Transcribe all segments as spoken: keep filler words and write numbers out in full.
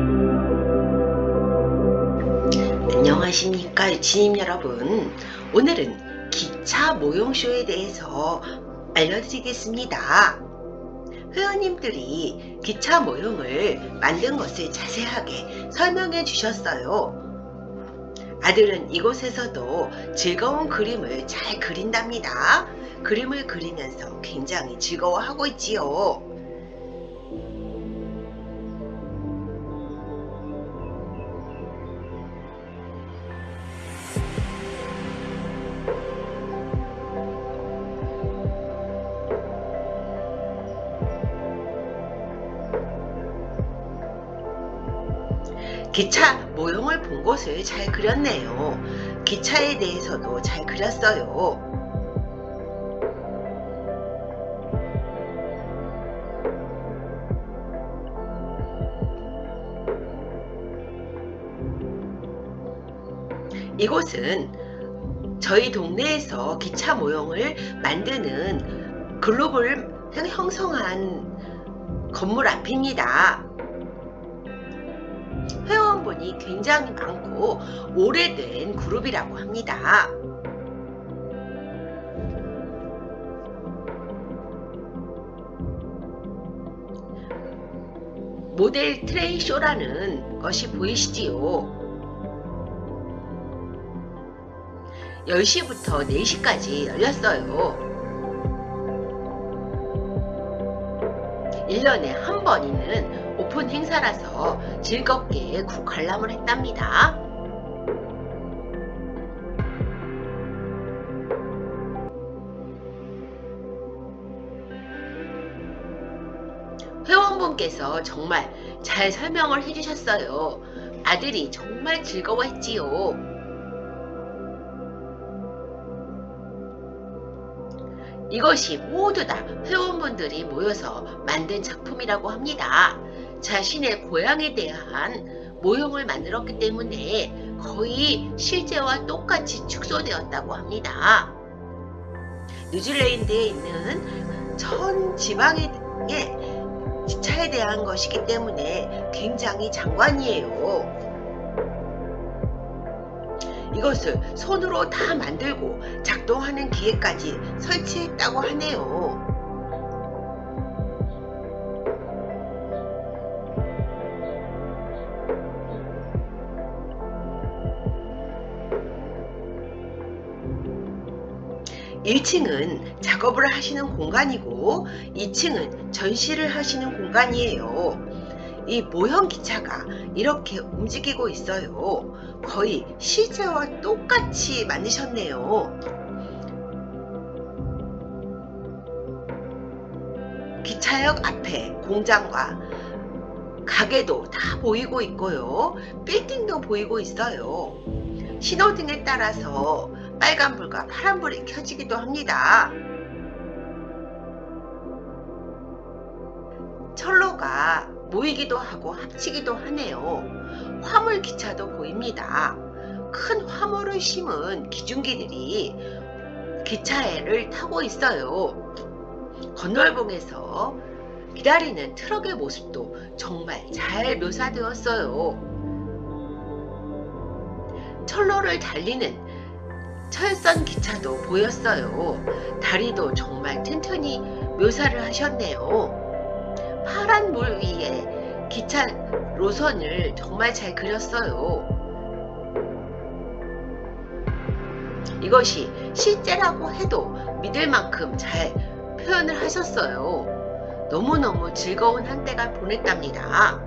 안녕하십니까 유치님 여러분. 오늘은 기차 모형쇼에 대해서 알려드리겠습니다. 회원님들이 기차 모형을 만든 것을 자세하게 설명해 주셨어요. 아들은 이곳에서도 즐거운 그림을 잘 그린답니다. 그림을 그리면서 굉장히 즐거워하고 있지요. 기차 모형을 본 것을 잘 그렸네요. 기차에 대해서도 잘 그렸어요. 이곳은 저희 동네에서 기차 모형을 만드는 글로벌 형성한 건물 앞입니다. 회원분이 굉장히 많고 오래된 그룹이라고 합니다. 모델 트레인 쇼라는 것이 보이시지요? 열 시부터 네 시까지 열렸어요. 일 년에 한 번 있는 오픈 행사라서 즐겁게 관람을 했답니다. 회원분께서 정말 잘 설명을 해주셨어요. 아들이 정말 즐거워했지요. 이것이 모두 다 회원분들이 모여서 만든 작품이라고 합니다. 자신의 고향에 대한 모형을 만들었기 때문에 거의 실제와 똑같이 축소되었다고 합니다. 뉴질랜드에 있는 전 지방의 기차에 대한 것이기 때문에 굉장히 장관이에요. 이것을 손으로 다 만들고 작동하는 기계까지 설치했다고 하네요. 일 층은 작업을 하시는 공간이고 이 층은 전시를 하시는 공간이에요. 이 모형 기차가 이렇게 움직이고 있어요. 거의 실제와 똑같이 만드셨네요. 기차역 앞에 공장과 가게도 다 보이고 있고요. 빌딩도 보이고 있어요. 신호등에 따라서 빨간불과 파란불이 켜지기도 합니다. 철로가 모이기도 하고 합치기도 하네요. 화물 기차도 보입니다. 큰 화물을 심은 기중기들이 기차를 타고 있어요. 건널봉에서 기다리는 트럭의 모습도 정말 잘 묘사되었어요. 철로를 달리는 철선 기차도 보였어요. 다리도 정말 튼튼히 묘사를 하셨네요. 파란 물 위에 기차 노선을 정말 잘 그렸어요. 이것이 실제라고 해도 믿을 만큼 잘 표현을 하셨어요. 너무너무 즐거운 한때가 보냈답니다.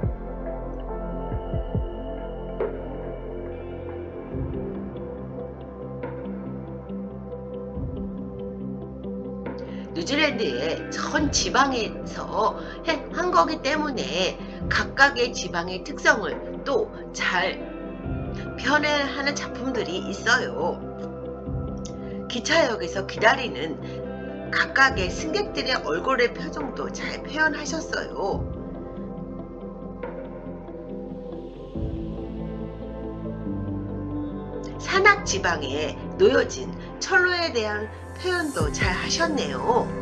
뉴질랜드의 전 지방에서 한 거기 때문에 각각의 지방의 특성을 또 잘 표현하는 작품들이 있어요. 기차역에서 기다리는 각각의 승객들의 얼굴의 표정도 잘 표현하셨어요. 산악 지방에 놓여진 철로에 대한 표현도 잘 하셨네요.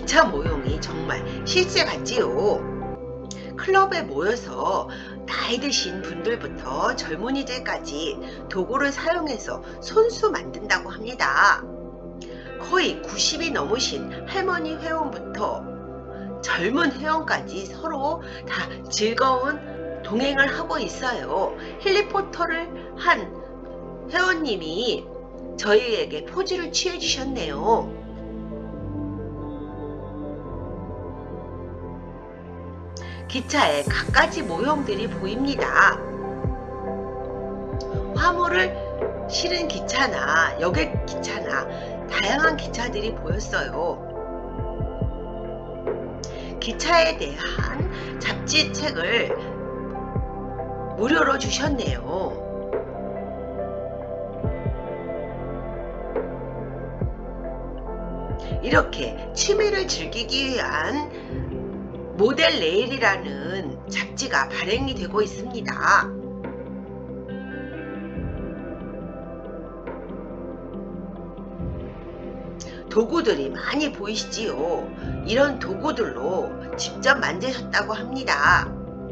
기차 모형이 정말 실제 같지요. 클럽에 모여서 나이 드신 분들부터 젊은이들까지 도구를 사용해서 손수 만든다고 합니다. 거의 구십이 넘으신 할머니 회원부터 젊은 회원까지 서로 다 즐거운 동행을 하고 있어요. 해리포터를 한 회원님이 저희에게 포즈를 취해 주셨네요. 기차에 갖가지 모형들이 보입니다. 화물을 실은 기차나 여객 기차나 다양한 기차들이 보였어요. 기차에 대한 잡지책을 무료로 주셨네요. 이렇게 취미를 즐기기 위한 모델 레일이라는 잡지가 발행이 되고 있습니다. 도구들이 많이 보이시지요? 이런 도구들로 직접 만드셨다고 합니다.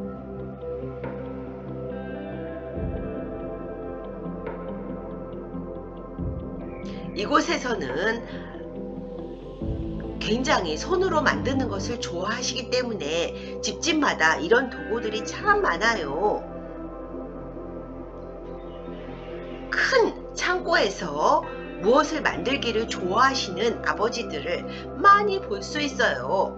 이곳에서는 굉장히 손으로 만드는 것을 좋아하시기 때문에 집집마다 이런 도구들이 참 많아요. 큰 창고에서 무엇을 만들기를 좋아하시는 아버지들을 많이 볼 수 있어요.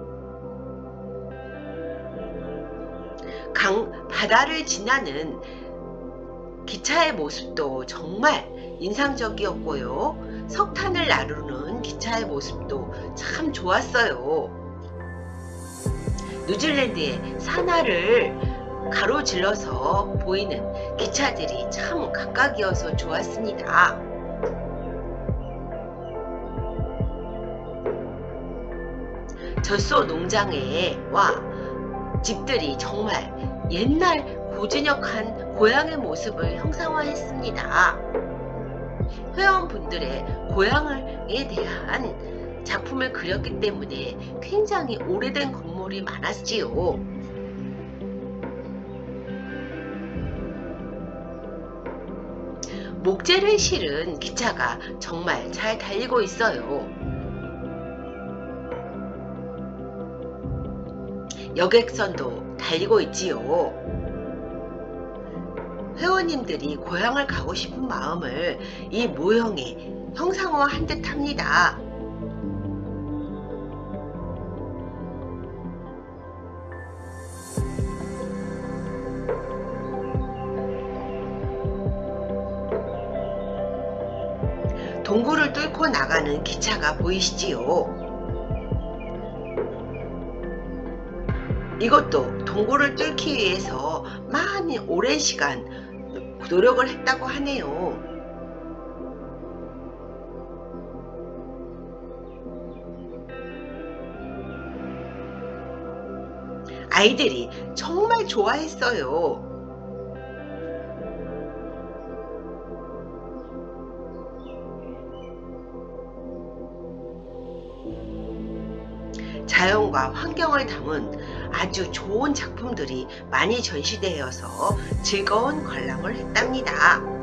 강 바다를 지나는 기차의 모습도 정말 인상적이었고요. 석탄을 나르는 기차의 모습도 참 좋았어요. 뉴질랜드의 산하를 가로질러서 보이는 기차들이 참 각각이어서 좋았습니다. 젖소 농장에와 집들이 정말 옛날 고즈넉한 고향의 모습을 형상화했습니다. 회원분들의 고향에 대한 작품을 그렸기 때문에 굉장히 오래된 건물이 많았지요. 목재를 실은 기차가 정말 잘 달리고 있어요. 여객선도 달리고 있지요. 회원님들이 고향을 가고 싶은 마음을 이 모형에 형상화한 듯 합니다. 동굴을 뚫고 나가는 기차가 보이시지요? 이것도 동굴을 뚫기 위해서 많이 오랜 시간 노력을 했다고 하네요. 아이들이 정말 좋아했어요. 자연과 환경을 담은 아주 좋은 작품들이 많이 전시되어서 즐거운 관람을 했답니다.